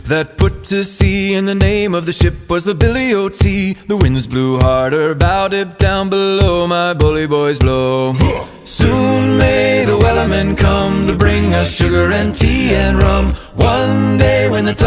that put to sea, and the name of the ship was the Billy O.T. The winds blew harder, bowed it down below, my bully boys blow. Soon may the wellermen come to bring us sugar and tea and rum. One day when the